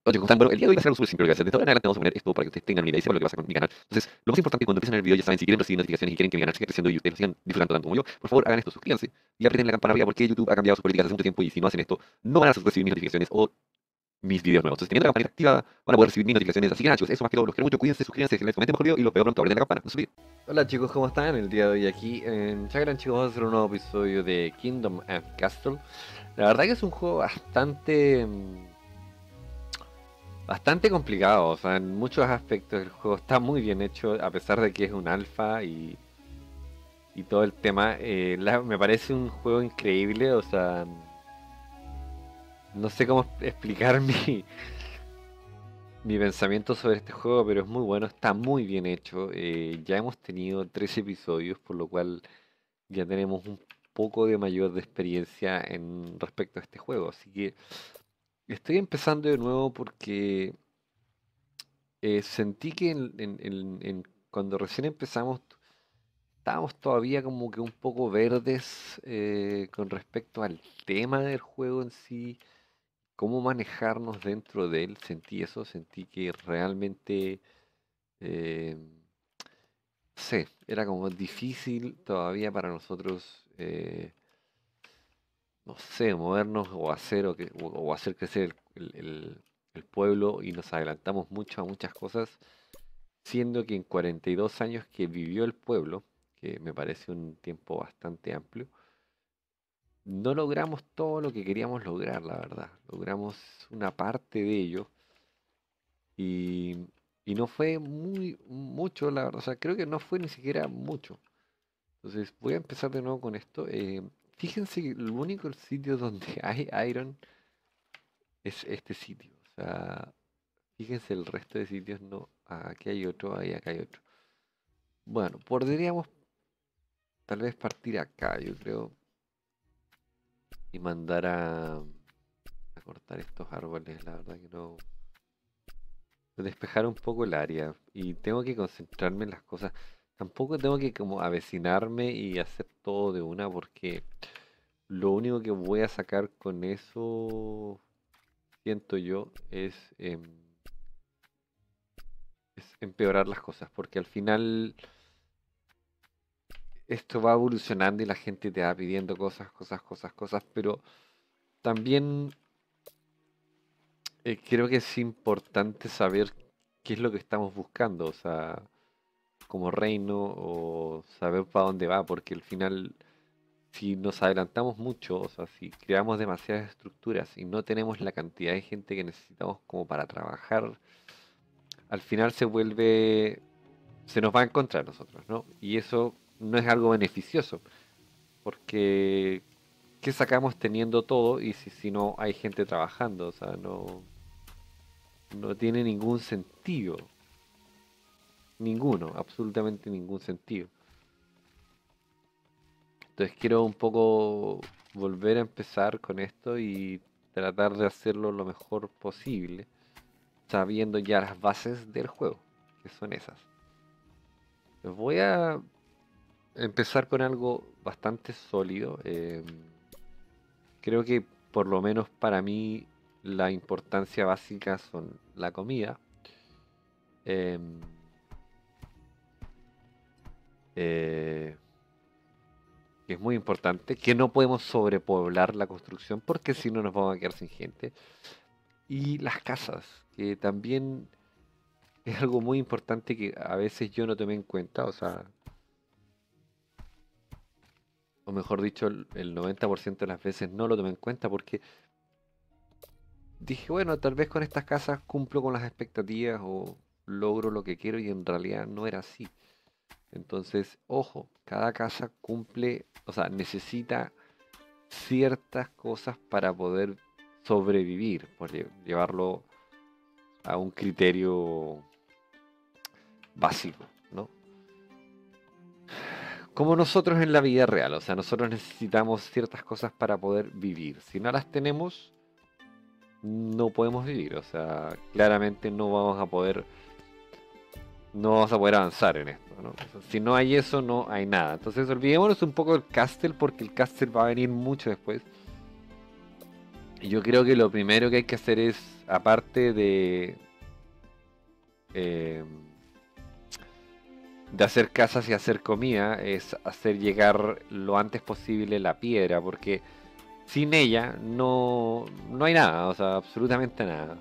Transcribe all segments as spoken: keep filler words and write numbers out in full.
Oye, ¿cómo están? Bueno, el día de hoy va a ser algo súper simple lo que voy a hacer. De ahora en adelante vamos a poner esto para que ustedes tengan una idea y sepan lo que pasa con mi canal. Entonces, lo más importante cuando empiecen el video, ya saben, si quieren recibir notificaciones y quieren que mi canal siga creciendo y ustedes lo sigan disfrutando tanto como yo, por favor hagan esto, suscríbanse y aprieten la campana arriba porque YouTube ha cambiado sus políticas hace mucho tiempo y si no hacen esto, no van a recibir mis notificaciones o mis videos nuevos. Entonces, teniendo la campanita activa, van a poder recibir mis notificaciones. Así que nada, chicos, eso más que todo, los quiero mucho, cuídense, suscríbanse, les comenten mejor video y los veo pronto, aprieten la campana, no se olviden. Hola chicos, ¿cómo están? El día de hoy aquí en Chagran, chicos, vamos a hacer un nuevo episodio de Kingdom of Castle. La verdad que es un juego bastante mm, bastante complicado, o sea, en muchos aspectos el juego está muy bien hecho, a pesar de que es un alfa y, y todo el tema. Eh, la- me parece un juego increíble, o sea, no sé cómo explicar mi, mi pensamiento sobre este juego, pero es muy bueno, está muy bien hecho. Eh, ya hemos tenido tres episodios, por lo cual ya tenemos un poco de mayor de experiencia en respecto a este juego. Así que estoy empezando de nuevo porque eh, sentí que en- en- en- en- cuando recién empezamos estábamos todavía como que un poco verdes eh, con respecto al tema del juego en sí, cómo manejarnos dentro de él. Sentí eso, sentí que realmente, eh, no sé, era como difícil todavía para nosotros. Eh, no sé, movernos o hacer o, que- o- o hacer crecer el, el- el- el pueblo y nos adelantamos mucho a muchas cosas, siendo que en cuarenta y dos años que vivió el pueblo, que me parece un tiempo bastante amplio, no logramos todo lo que queríamos lograr, la verdad. Logramos una parte de ello y, y no fue muy mucho, la verdad. O sea, creo que no fue ni siquiera mucho. Entonces voy a empezar de nuevo con esto. Eh, fíjense que el único sitio donde hay Iron es este sitio. O sea, fíjense el resto de sitios, no. Ah, aquí hay otro, ahí acá hay otro. Bueno, podríamos tal vez partir acá, yo creo, y mandar a, a cortar estos árboles. La verdad que no. Despejar un poco el área. Y tengo que concentrarme en las cosas. Tampoco tengo que como avecinarme y hacer todo de una porque lo único que voy a sacar con eso, siento yo, es, em, es empeorar las cosas. Porque al final esto va evolucionando y la gente te va pidiendo cosas, cosas, cosas, cosas, pero también eh, creo que es importante saber qué es lo que estamos buscando, o sea, como reino o saber para dónde va, porque al final si nos adelantamos mucho, o sea, si creamos demasiadas estructuras y no tenemos la cantidad de gente que necesitamos como para trabajar, al final se vuelve, se nos va en contra de nosotros, ¿no? Y eso no es algo beneficioso, porque ¿qué sacamos teniendo todo y si, si no hay gente trabajando? O sea, no, no tiene ningún sentido. Ninguno, absolutamente ningún sentido. Entonces quiero un poco volver a empezar con esto y tratar de hacerlo lo mejor posible, sabiendo ya las bases del juego, que son esas. Voy a empezar con algo bastante sólido. eh, creo que por lo menos para mí la importancia básica son la comida. em, eh, que es muy importante, que no podemos sobrepoblar la construcción porque si no nos vamos a quedar sin gente. Y las casas, que también es algo muy importante que a veces yo no tomé en cuenta, o sea, o mejor dicho, el el noventa por ciento de las veces no lo tomé en cuenta porque dije, bueno, tal vez con estas casas cumplo con las expectativas o logro lo que quiero y en realidad no era así. Entonces, ojo, cada casa cumple, o sea, necesita ciertas cosas para poder sobrevivir, por lle- llevarlo a un criterio básico, ¿no? Como nosotros en la vida real, o sea, nosotros necesitamos ciertas cosas para poder vivir. Si no las tenemos, no podemos vivir, o sea, claramente no vamos a poder, no vamos a poder avanzar en esto, ¿no? O sea, si no hay eso, no hay nada. Entonces, olvidémonos un poco del castle porque el castle va a venir mucho después. Yo creo que lo primero que hay que hacer es, aparte de, eh, de hacer casas y hacer comida, es hacer llegar lo antes posible la piedra, porque sin ella no, no hay nada, o sea, absolutamente nada.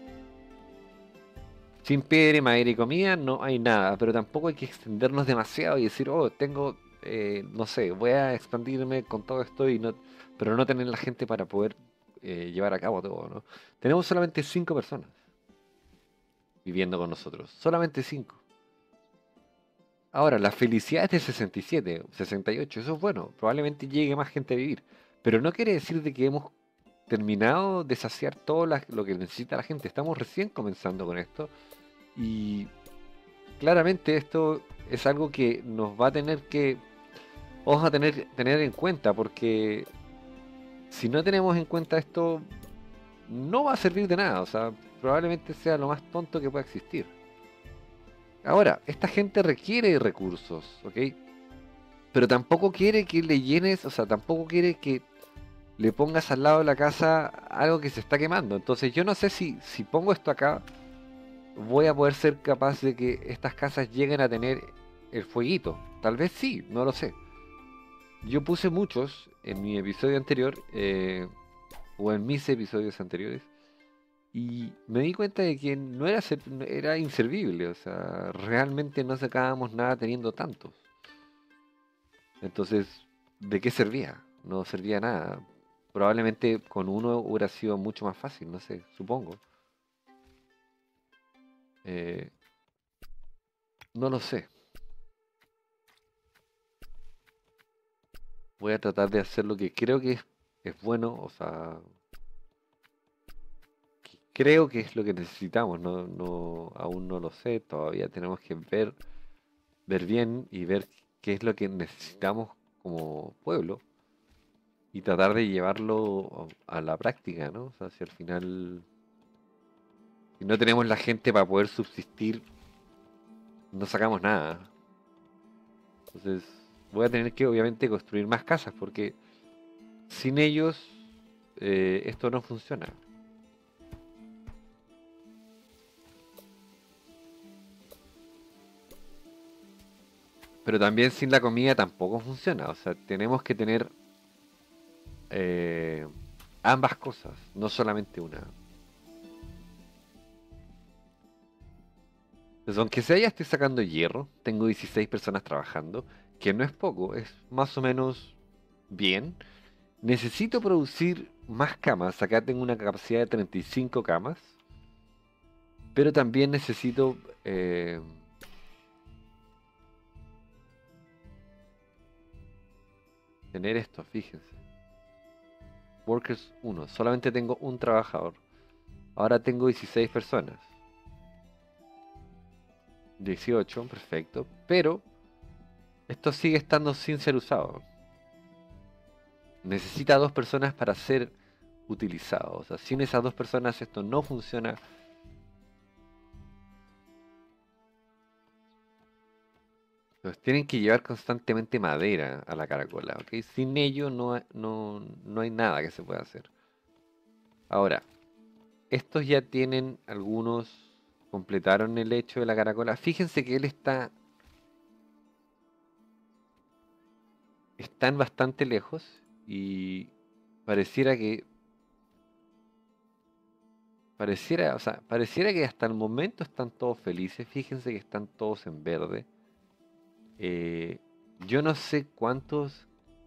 Sin piedra, madera y comida no hay nada, pero tampoco hay que extendernos demasiado y decir, oh, tengo, eh, no sé, voy a expandirme con todo esto y no, pero no tener la gente para poder eh, llevar a cabo todo, ¿no? Tenemos solamente cinco personas viviendo con nosotros, solamente cinco. Ahora, la felicidad es de sesenta y siete, sesenta y ocho, eso es bueno, probablemente llegue más gente a vivir, pero no quiere decir de que hemos terminado de saciar todo la- lo que necesita la gente, estamos recién comenzando con esto y claramente esto es algo que nos va a tener que, vamos a tener tener en cuenta, porque si no tenemos en cuenta esto, no va a servir de nada, o sea, probablemente sea lo más tonto que pueda existir. Ahora, esta gente requiere recursos, ¿ok? Pero tampoco quiere que le llenes, o sea, tampoco quiere que le pongas al lado de la casa algo que se está quemando. Entonces yo no sé si, si pongo esto acá, voy a poder ser capaz de que estas casas lleguen a tener el fueguito. Tal vez sí, no lo sé. Yo puse muchos en mi episodio anterior, eh, o en mis episodios anteriores, y me di cuenta de que no era, ser- no- era inservible, o sea, realmente no sacábamos nada teniendo tantos. Entonces, ¿de qué servía? No servía nada. Probablemente con uno hubiera sido mucho más fácil, no sé, supongo. Eh, no lo sé. Voy a tratar de hacer lo que creo que es, es bueno, o sea, que creo que es lo que necesitamos, no, no, aún no lo sé, todavía tenemos que ver, ver bien y ver qué es lo que necesitamos como pueblo y tratar de llevarlo a la práctica, ¿no? O sea, si al final, si no tenemos la gente para poder subsistir, no sacamos nada. Entonces, voy a tener que obviamente construir más casas porque sin ellos eh, esto no funciona. Pero también sin la comida tampoco funciona. O sea, tenemos que tener eh, ambas cosas, no solamente una. Entonces, aunque sea ya estoy sacando hierro, tengo dieciséis personas trabajando, que no es poco, es más o menos bien. Necesito producir más camas. Acá tengo una capacidad de treinta y cinco camas, pero también necesito eh, tener esto, fíjense. Workers uno, solamente tengo un trabajador. Ahora tengo dieciséis personas. dieciocho, perfecto. Pero esto sigue estando sin ser usado. Necesita dos personas para ser utilizado. O sea, sin esas dos personas esto no funciona. Entonces, tienen que llevar constantemente madera a la caracola, ¿ok? Sin ello no, ha- no, no hay nada que se pueda hacer. Ahora, estos ya tienen algunos, completaron el hecho de la caracola. Fíjense que él está, están bastante lejos y pareciera que, pareciera, o sea, pareciera que hasta el momento están todos felices. Fíjense que están todos en verde. Eh, yo no sé cuántos.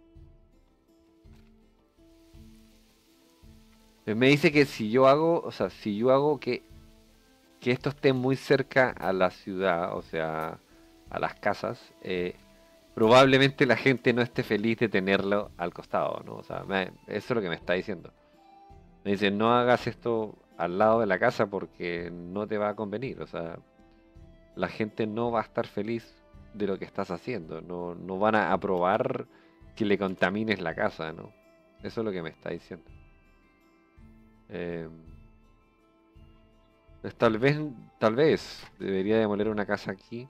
eh, Me dice que si yo hago, o sea, si yo hago que, que esto esté muy cerca a la ciudad, o sea, a las casas, eh, probablemente la gente no esté feliz de tenerlo al costado, ¿no? O sea, me- eso es lo que me está diciendo. Me dice, no hagas esto al lado de la casa porque no te va a convenir, o sea, la gente no va a estar feliz de lo que estás haciendo, no, no van a aprobar que le contamines la casa, ¿no? Eso es lo que me está diciendo. Eh, pues tal vez, tal vez debería demoler una casa aquí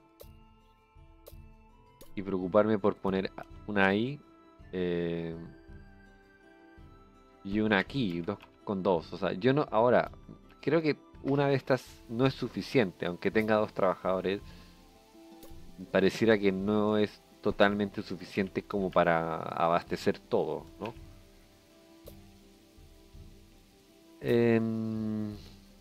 y preocuparme por poner una ahí eh, y una aquí, dos. con dos. O sea, yo no, ahora, creo que una de estas no es suficiente, aunque tenga dos trabajadores, pareciera que no es totalmente suficiente como para abastecer todo, ¿no? Em,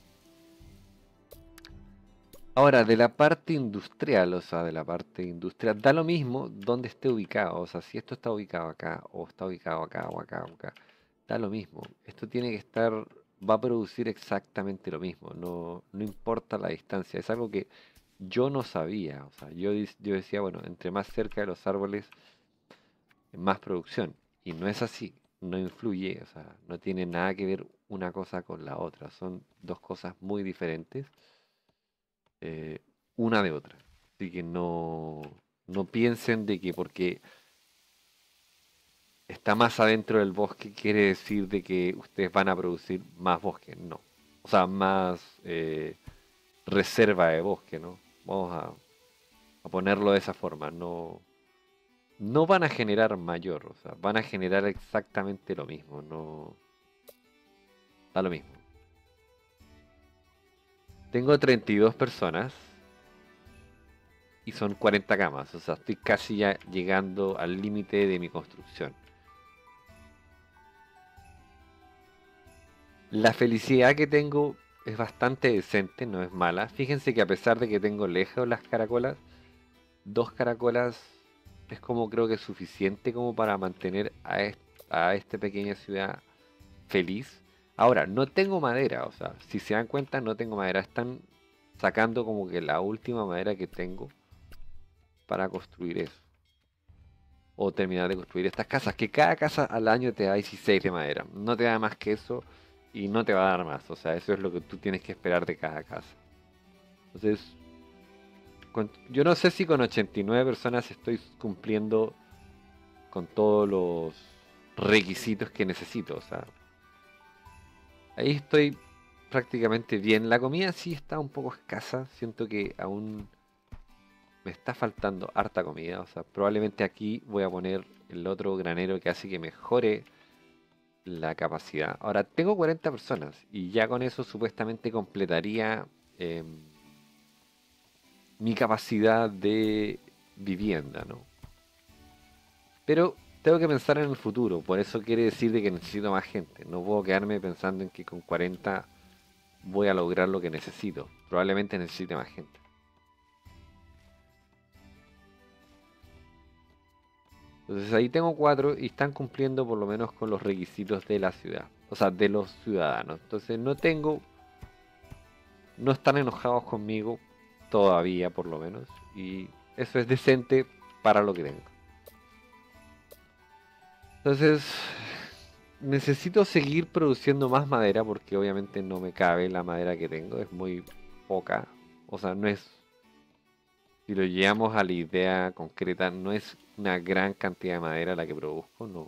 Ahora, de la parte industrial, o sea, de la parte industrial, da lo mismo donde esté ubicado. O sea, si esto está ubicado acá, o está ubicado acá, o acá, o acá, da lo mismo. Esto tiene que estar, va a producir exactamente lo mismo. No, no importa la distancia. Es algo que yo no sabía. O sea, yo, dis- yo decía, bueno, entre más cerca de los árboles, más producción. Y no es así. No influye, o sea, no tiene nada que ver una cosa con la otra. Son dos cosas muy diferentes, eh, una de otra. Así que no, no piensen de que porque está más adentro del bosque quiere decir de que ustedes van a producir más bosque. No. O sea, más eh, reserva de bosque, ¿no? Vamos a, a ponerlo de esa forma. No, no van a generar mayor, o sea, van a generar exactamente lo mismo. No, da lo mismo. Tengo treinta y dos personas y son cuarenta camas. O sea, estoy casi ya llegando al límite de mi construcción. La felicidad que tengo es bastante decente, no es mala. Fíjense que a pesar de que tengo lejos las caracolas, dos caracolas es como creo que es suficiente como para mantener a, est- a esta pequeña ciudad feliz. Ahora, no tengo madera, o sea, si se dan cuenta no tengo madera. Están sacando como que la última madera que tengo para construir eso. O terminar de construir estas casas, que cada casa al año te da dieciséis de madera. No te da más que eso y no te va a dar más. O sea, eso es lo que tú tienes que esperar de cada casa. Entonces, con- yo no sé si con ochenta y nueve personas estoy cumpliendo con todos los requisitos que necesito. O sea, ahí estoy prácticamente bien. La comida sí está un poco escasa. Siento que aún me está faltando harta comida. O sea, probablemente aquí voy a poner el otro granero que hace que mejore la capacidad. Ahora, tengo cuarenta personas y ya con eso supuestamente completaría em, mi capacidad de vivienda, ¿no? Pero tengo que pensar en el futuro, por eso quiere decir de que necesito más gente. No puedo quedarme pensando en que con cuarenta voy a lograr lo que necesito. Probablemente necesite más gente. Entonces ahí tengo cuatro y están cumpliendo por lo menos con los requisitos de la ciudad, o sea, de los ciudadanos. Entonces no tengo, no están enojados conmigo todavía por lo menos y eso es decente para lo que tengo. Entonces necesito seguir produciendo más madera porque obviamente no me cabe la madera que tengo, es muy poca, o sea, no es, si lo llevamos a la idea concreta, no es una gran cantidad de madera la que produzco, no,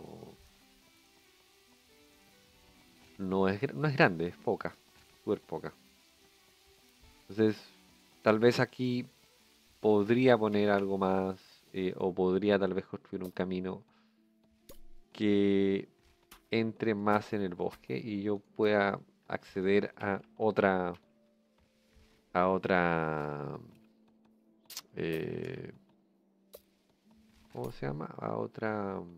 no es, gr- no es grande, es poca, súper poca. Entonces, tal vez aquí podría poner algo más, eh, o podría tal vez construir un camino que entre más en el bosque y yo pueda acceder a otra, a otra, eh, ¿cómo se llama? A otra mm,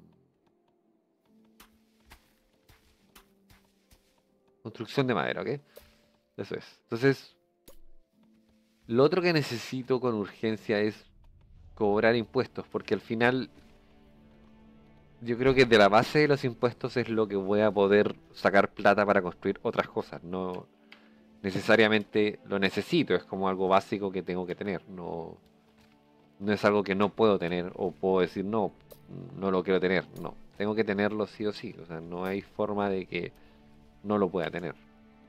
construcción de madera, ¿ok? Eso es. Entonces, lo otro que necesito con urgencia es cobrar impuestos, porque al final yo creo que de la base de los impuestos es lo que voy a poder sacar plata para construir otras cosas. No necesariamente lo necesito, es como algo básico que tengo que tener. No, no es algo que no puedo tener o puedo decir no, no lo quiero tener. No, tengo que tenerlo sí o sí. O sea, no hay forma de que no lo pueda tener.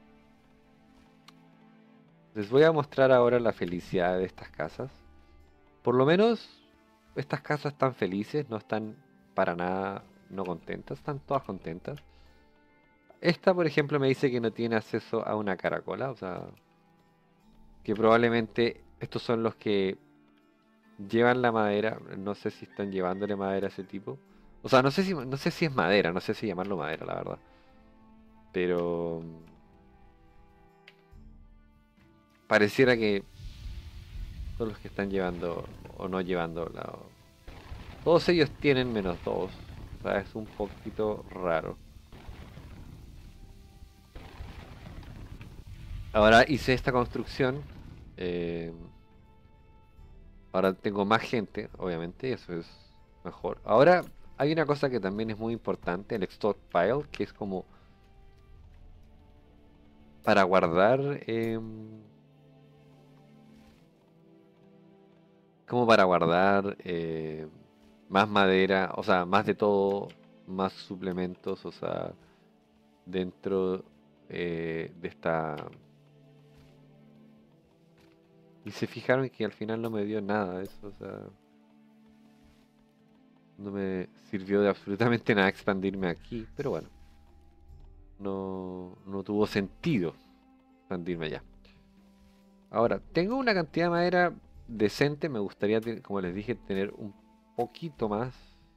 Les voy a mostrar ahora la felicidad de estas casas. Por lo menos estas casas están felices, no están para nada no contentas, están todas contentas. Esta, por ejemplo, me dice que no tiene acceso a una caracola, o sea, que probablemente estos son los que llevan la madera, no sé si están llevándole madera a ese tipo. O sea, no sé si, no sé si es madera, no sé si llamarlo madera, la verdad. pero pareciera que son los que están llevando o no llevando la... Todos ellos tienen menos dos. O sea, es un poquito raro. Ahora hice esta construcción. eh, ahora tengo más gente, obviamente, eso es mejor. Ahora hay una cosa que también es muy importante, el stockpile, que es como para guardar... em, como para guardar eh, más madera, o sea, más de todo, más suplementos, o sea, dentro eh, de esta... Y se fijaron que al final no me dio nada de eso, o sea, no me sirvió de absolutamente nada expandirme aquí, pero bueno, no, no tuvo sentido expandirme allá. Ahora, tengo una cantidad de madera decente, me gustaría, te- como les dije, tener un poquito más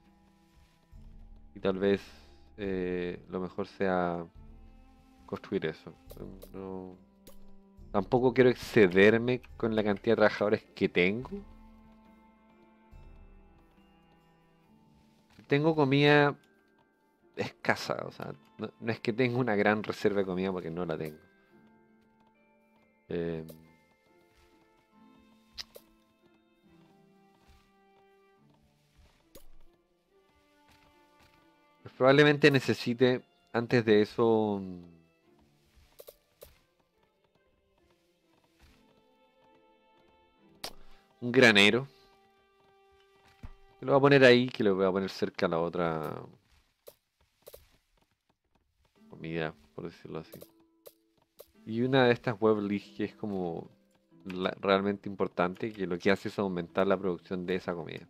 y tal vez eh, lo mejor sea construir eso. No, tampoco quiero excederme con la cantidad de trabajadores que tengo. Tengo comida escasa, o sea, no, no es que tenga una gran reserva de comida porque no la tengo. Eh, pues probablemente necesite antes de eso un, un granero. Que lo voy a poner ahí, que lo voy a poner cerca a la otra comida, por decirlo así. Y una de estas web leads que es como la- realmente importante, que lo que hace es aumentar la producción de esa comida.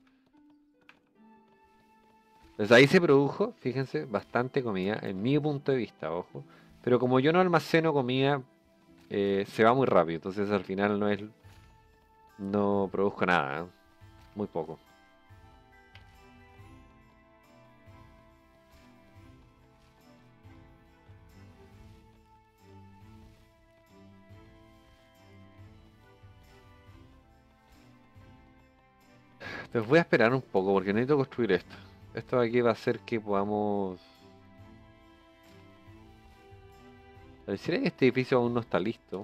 Pues ahí se produjo, fíjense, bastante comida, en mi punto de vista, ojo. Pero como yo no almaceno comida, eh, se va muy rápido, entonces al final no es, no produzco nada, ¿eh? Muy poco. Entonces voy a esperar un poco porque necesito construir esto. Esto de aquí va a hacer que podamos... Pareciera que este edificio aún no está listo.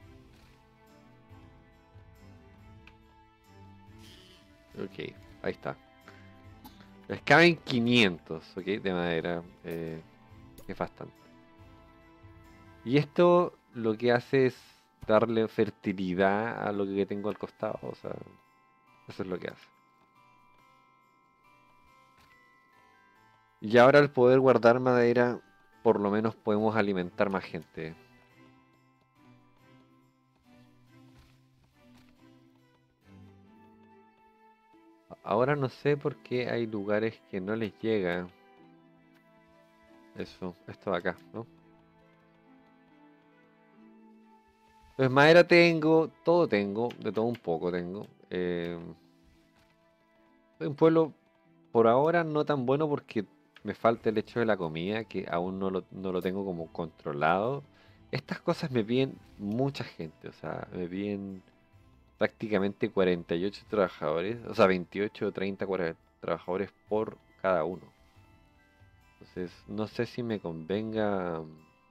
Ok, ahí está. Les caben quinientos, ok, de madera. eh, es bastante. Y esto lo que hace es darle fertilidad a lo que tengo al costado. O sea, eso es lo que hace. Y ahora al poder guardar madera, por lo menos podemos alimentar más gente. Ahora no sé por qué hay lugares que no les llega eso, esto de acá, ¿no? Entonces madera tengo, todo tengo, de todo un poco tengo. Eh, soy un pueblo por ahora no tan bueno porque me falta el hecho de la comida, que aún no lo, no lo tengo como controlado. Estas cosas me piden mucha gente, o sea, me piden prácticamente cuarenta y ocho trabajadores, o sea, veintiocho o treinta cuarenta trabajadores por cada uno. Entonces, no sé si me convenga.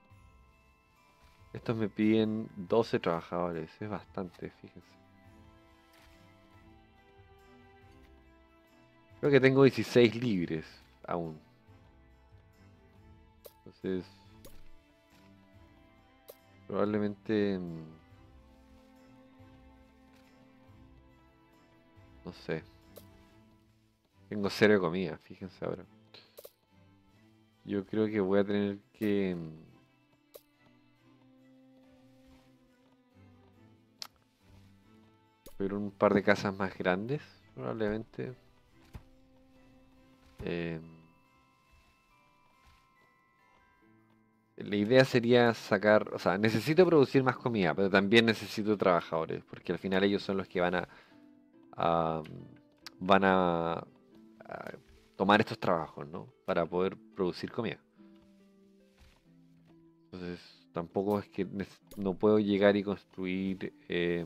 Estos me piden doce trabajadores, es bastante, fíjense. Creo que tengo dieciséis libres aún. Entonces, probablemente, mm, no sé. Tengo cero de comida, fíjense ahora. Yo creo que voy a tener que mm, ver un par de casas más grandes, probablemente. Eh, la idea sería sacar, o sea, necesito producir más comida, pero también necesito trabajadores, porque al final ellos son los que van a, a- van a, a tomar estos trabajos, ¿no? Para poder producir comida. Entonces tampoco es que nes- no puedo llegar y construir, eh,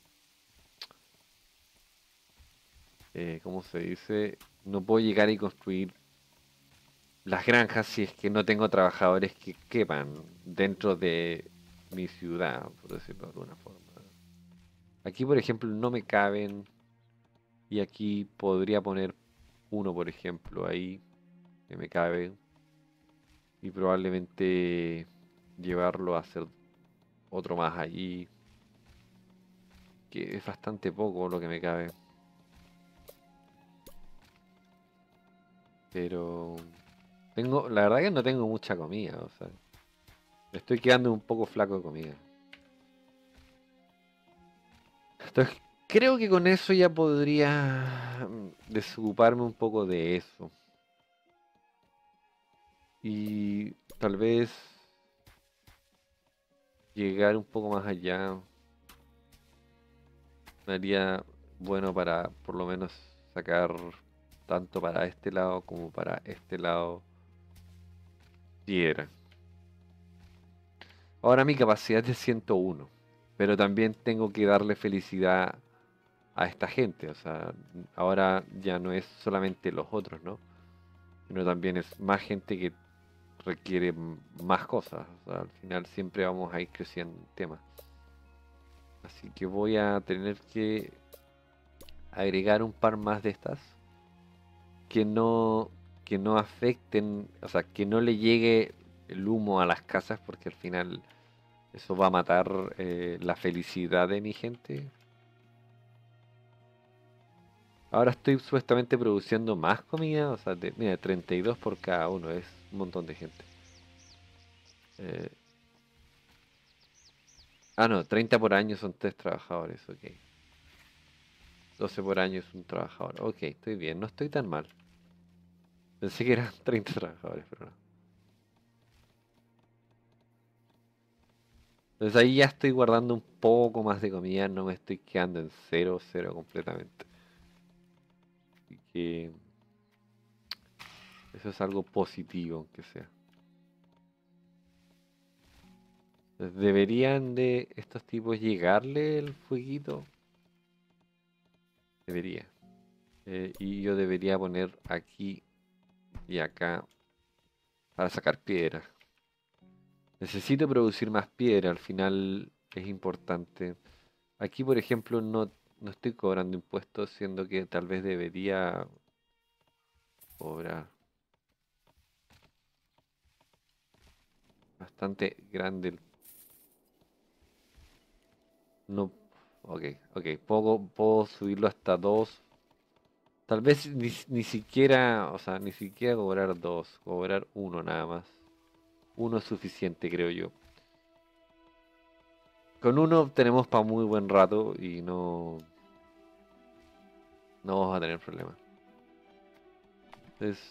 eh, ¿cómo se dice? No puedo llegar y construir las granjas si es que no tengo trabajadores que quepan dentro de mi ciudad, por decirlo de alguna forma. Aquí, por ejemplo, no me caben y aquí podría poner uno, por ejemplo, ahí que me cabe y probablemente llevarlo a hacer otro más allí, que es bastante poco lo que me cabe. Pero tengo, la verdad que no tengo mucha comida, o sea, me estoy quedando un poco flaco de comida. Entonces, creo que con eso ya podría mm, desocuparme un poco de eso. Y tal vez llegar un poco más allá me haría bueno para por lo menos sacar tanto para este lado como para este lado piedra. Ahora mi capacidad es de ciento uno, pero también tengo que darle felicidad a esta gente. O sea, ahora ya no es solamente los otros, ¿no? Sino también es más gente que requiere m- más cosas. O sea, al final siempre vamos a ir creciendo en temas. Así que voy a tener que agregar un par más de estas que no, que no afecten, o sea, que no le llegue el humo a las casas porque al final eso va a matar eh, la felicidad de mi gente. Ahora estoy supuestamente produciendo más comida, o sea, de- mira, treinta y dos por cada uno, es un montón de gente. Eh, ah, no, treinta por año son tres trabajadores, ok. doce por año es un trabajador, ok, estoy bien, no estoy tan mal. Pensé que eran treinta trabajadores, pero no. Entonces ahí ya estoy guardando un poco más de comida, no me estoy quedando en cero, cero completamente. Así que eso es algo positivo, aunque sea. Entonces, ¿deberían de estos tipos llegarle el fueguito? Debería. Eh, y yo debería poner aquí y acá para sacar piedra. Necesito producir más piedra, al final es importante. Aquí, por ejemplo, no, no estoy cobrando impuestos, siendo que tal vez debería cobrar. Bastante grande el... No, ok, ok, puedo, puedo subirlo hasta dos. Tal vez ni, ni siquiera, o sea, ni siquiera cobrar dos, cobrar uno nada más. Uno es suficiente, creo yo. Con uno tenemos para muy buen rato y no, no vamos a tener problemas. Entonces,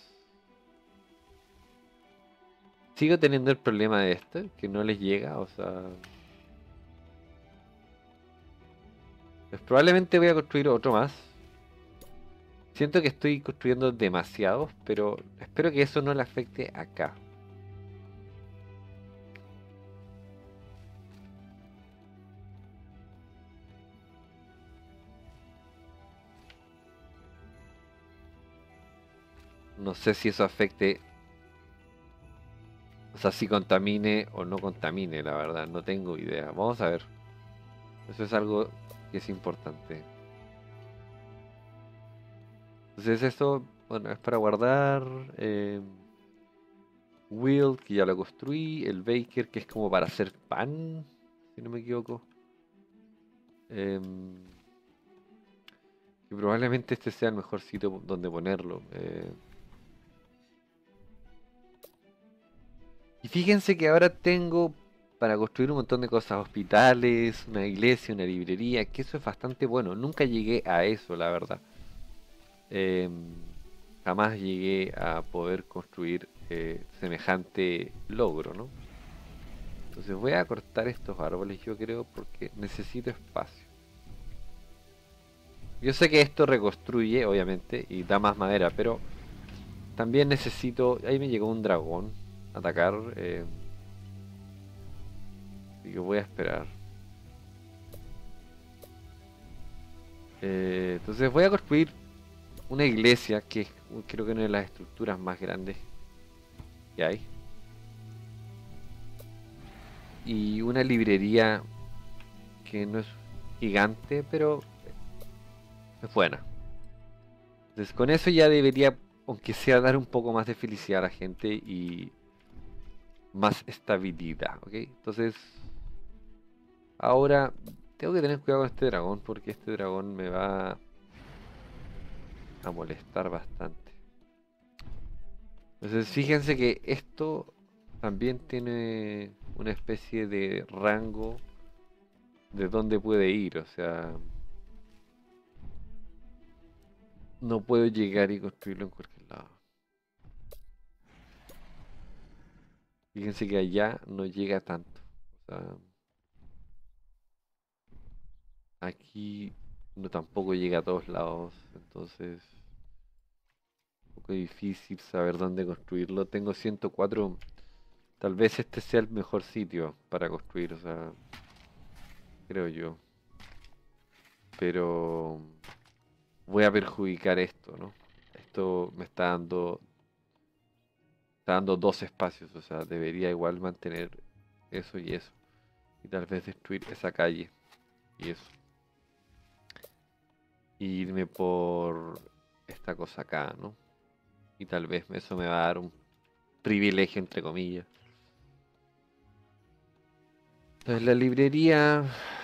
sigo teniendo el problema de este, que no les llega, o sea... Pues probablemente voy a construir otro más. Siento que estoy construyendo demasiados, pero espero que eso no le afecte acá. No sé si eso afecte, o sea, si contamine o no contamine, la verdad, no tengo idea. Vamos a ver. Eso es algo que es importante. Entonces esto, bueno, es para guardar. eh, Wheel, que ya lo construí. El Baker, que es como para hacer pan, si no me equivoco. Em, y probablemente este sea el mejor sitio donde ponerlo. eh. Y fíjense que ahora tengo para construir un montón de cosas, hospitales, una iglesia, una librería, que eso es bastante bueno. Nunca llegué a eso, la verdad. Em, jamás llegué a poder construir eh, semejante logro, ¿no? Entonces voy a cortar estos árboles, yo creo, porque necesito espacio. Yo sé que esto reconstruye, obviamente, y da más madera, pero también necesito... Ahí me llegó un dragón a atacar. eh, Así que voy a esperar. Eh, entonces voy a construir una iglesia que es, uh, creo que una de las estructuras más grandes que hay. Y una librería que no es gigante, pero es buena. Entonces con eso ya debería, aunque sea, dar un poco más de felicidad a la gente y más estabilidad, ¿ok? Entonces ahora tengo que tener cuidado con este dragón porque este dragón me va a molestar bastante. Entonces fíjense que esto también tiene una especie de rango de dónde puede ir, o sea, no puedo llegar y construirlo en cualquier lado. Fíjense que allá no llega tanto. O sea, aquí no tampoco llega a todos lados, entonces un poco difícil saber dónde construirlo. Tengo ciento cuatro, tal vez este sea el mejor sitio para construir, o sea, creo yo. Pero voy a perjudicar esto, ¿no? Esto me está dando, está dando dos espacios, o sea, debería igual mantener eso y eso. Y tal vez destruir esa calle y eso. Y irme por esta cosa acá, ¿no? Y tal vez eso me va a dar un privilegio, entre comillas. Entonces la librería,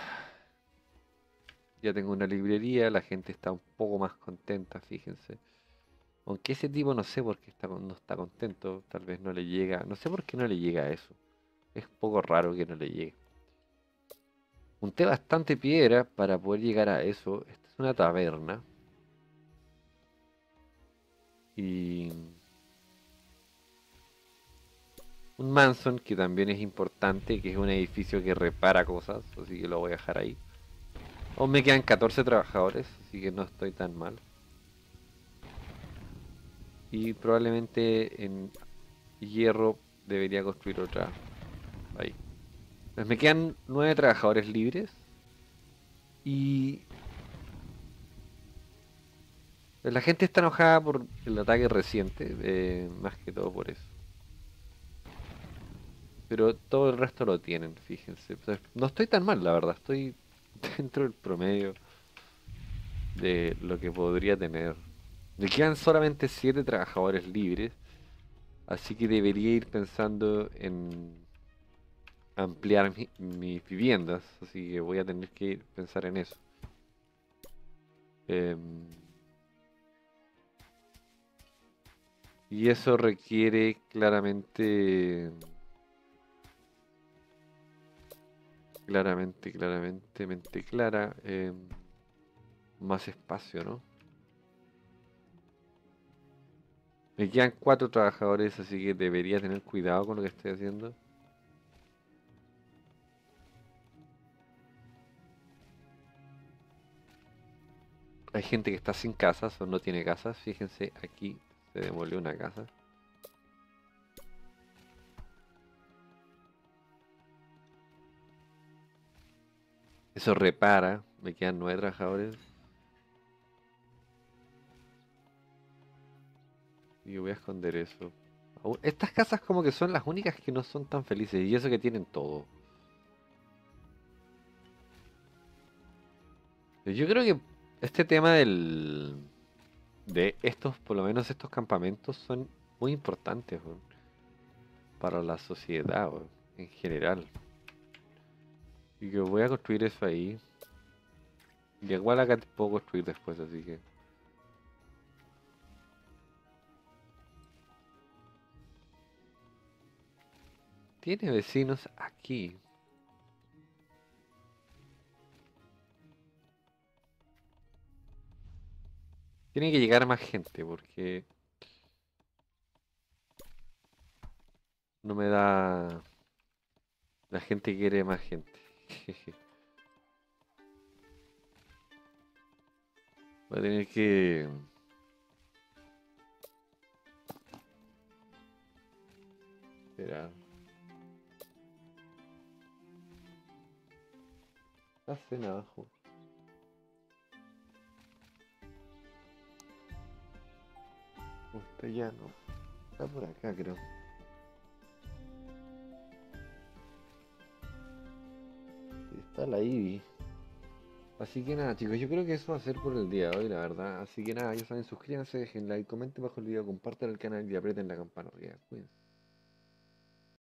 ya tengo una librería, la gente está un poco más contenta, fíjense. Aunque ese tipo no sé por qué está, con- no está contento, tal vez no le llega, no sé por qué no le llega a eso. Es un poco raro que no le llegue. Junté bastante piedra para poder llegar a eso. Esta es una taberna. Y un Manson que también es importante, que es un edificio que repara cosas, así que lo voy a dejar ahí. Aún me quedan catorce trabajadores, así que no estoy tan mal. Y probablemente en hierro debería construir otra ahí. Pues me quedan nueve trabajadores libres. Y la gente está enojada por el ataque reciente, eh, más que todo por eso. Pero todo el resto lo tienen, fíjense. Entonces, no estoy tan mal, la verdad. Estoy dentro del promedio de lo que podría tener. Me quedan solamente siete trabajadores libres, así que debería ir pensando en ampliar mi- mis viviendas, así que voy a tener que ir pensar en eso. Em, y eso requiere claramente, claramente, claramente, mente clara, em, más espacio, ¿no? Me quedan cuatro trabajadores, así que debería tener cuidado con lo que estoy haciendo. Hay gente que está sin casas o no tiene casas. Fíjense, aquí se demolió una casa. Eso repara. Me quedan nueve trabajadores. Y voy a esconder eso. Au- Estas casas como que son las únicas que no son tan felices. Y eso que tienen todo. Yo creo que este tema del... De estos, por lo menos estos campamentos son muy importantes, weón, para la sociedad, weón, en general. Y que voy a construir eso ahí. Y igual acá te puedo construir después, así que... Tiene vecinos aquí. Tiene que llegar más gente porque no me da... La gente quiere más gente. Voy a tener que... Esperar. está Zen abajo. Castellano. Está por acá, creo. Sí, está la Ivy. Así que nada, chicos, yo creo que eso va a ser por el día de hoy, la verdad. Así que nada, ya saben, suscríbanse, dejen like, comenten bajo el video, compartan el canal y aprieten la campana. Ya, cuídense.